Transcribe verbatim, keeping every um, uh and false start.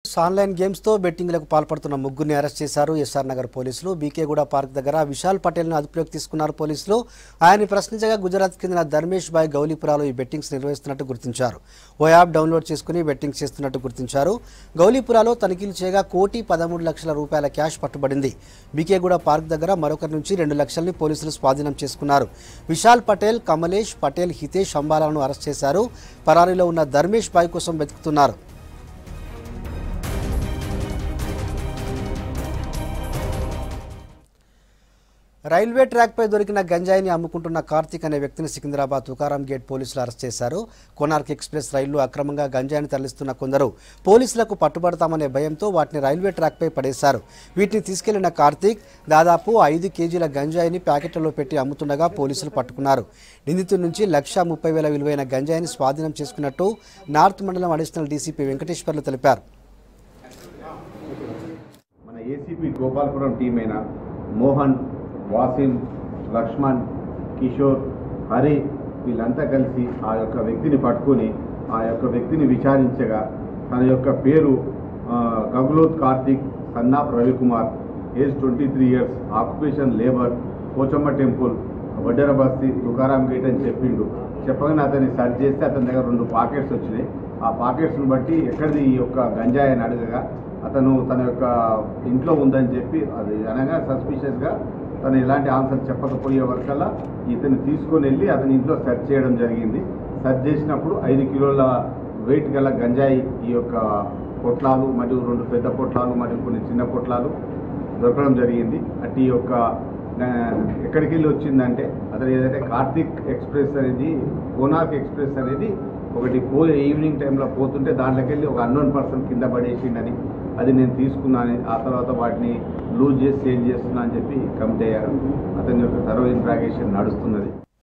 Online games తో బెట్టింగ్లకు పాల్పడుతున్న ముగ్గురిని అరెస్ట్ చేశారు ఎస్ఆర్ నగర్ పోలీసులు. బీకేగూడ పార్క్ దగ్గర విశాల్ పటేల్ను అదుపులోకి తీసుకున్నారు పోలీసులు. ఆయన్ని ప్రశ్నించగా గుజరాత్ చెందిన ధర్మేష్ భాయ్ గౌలీపురాలో ఈ బెట్టింగ్స్ నిర్వహిస్తున్నట్టు గుర్తించారు. ఓ యాప్ డౌన్లోడ్ చేసుకుని బెట్టింగ్స్ చేస్తున్నట్టు గుర్తించారు. గౌలీపురాలో తనిఖీలు చేయగా కోటి పదమూడు లక్షల రూపాయల క్యాష్ పట్టుబడింది. బీకేగూడ పార్క్ దగ్గర మరొకరి నుంచి రెండు లక్షల్ని పోలీసులు స్వాధీనం చేసుకున్నారు. విశాల్ పటేల్, కమలేష్ పటేల్, హితేష్ అంబాలాలను అరెస్ట్ చేశారు. పరారీలో ఉన్న ధర్మేష్ భాయ్ కోసం వెతుకుతున్నారు. రైల్వే ట్రాక్పై దొరికిన గంజాయిని అమ్ముకుంటున్న కార్తిక్ అనే వ్యక్తిని సికింద్రాబాద్ తుకారాం గేట్ పోలీసులు అరెస్ట్ చేశారు. కోనార్క్ ఎక్స్ప్రెస్ రైళ్లు అక్రమంగా గంజాయిని తరలిస్తున్న కొందరు పోలీసులకు పట్టుబడతామనే భయంతో వాటిని రైల్వే ట్రాక్పై పడేశారు. వీటిని తీసుకెళ్లిన కార్తిక్ దాదాపు ఐదు కేజీల గంజాయిని ప్యాకెట్లలో పెట్టి అమ్ముతుండగా పోలీసులు పట్టుకున్నారు. నిందితుడి నుంచి లక్ష ముప్పై వేల విలువైన గంజాయిని స్వాధీనం చేసుకున్నట్టు నార్త్ మండలం అడిషనల్ డీసీపీ వెంకటేశ్వర్లు తెలిపారు. మన ఏసీపీ గోపాలపురం టీం అయిన మోహన్, వాసిం, లక్ష్మణ్, కిషోర్, హరి వీళ్ళంతా కలిసి ఆ యొక్క వ్యక్తిని పట్టుకొని ఆ యొక్క వ్యక్తిని విచారించగా తన యొక్క పేరు గగులోత్ కార్తిక్, సన్నాప్ Ravikumar, age twenty three years, occupation labour, Pochamma temple, Vaddera Basti, Tukaram gate అని చెప్పిండు. చెప్పగానే అతన్ని సర్చ్ చేస్తే అతని దగ్గర రెండు పాకెట్స్ వచ్చినాయి. ఆ పాకెట్స్ని బట్టి ఎక్కడిది ఈ యొక్క గంజాయి అని అడగగా అతను తన యొక్క ఇంట్లో ఉందని చెప్పి అది అనగా సస్పిషియస్గా తను ఎలాంటి ఆన్సర్ చెప్పకపోయే వరకల్లా ఇతను తీసుకొని వెళ్ళి అతని ఇంట్లో సెర్చ్ చేయడం జరిగింది. సెర్చ్ చేసినప్పుడు ఐదు కిలోల వెయిట్ గల గంజాయి ఈ యొక్క పొట్లాలు మరియు రెండు పెద్ద పొట్లాలు మరియు కొన్ని చిన్న పొట్లాలు దొరకడం జరిగింది. అటు ఈ యొక్క ఎక్కడికి వెళ్ళి వచ్చిందంటే అతను ఏదైతే కార్తిక్ ఎక్స్ప్రెస్ అనేది కోనార్క్ ఎక్స్ప్రెస్ అనేది ఒకటి పో ఈవినింగ్ టైంలో పోతుంటే దాంట్లోకి వెళ్ళి ఒక అన్నోన్ పర్సన్ కింద పడేసిండని అది నేను తీసుకున్నాను. ఆ తర్వాత వాటిని లూజ్ చేసి సేల్ చేస్తున్నా అని చెప్పి కమిట్ అయ్యారు. అతని యొక్క థరో ఇంట్రాగేషన్ నడుస్తున్నది.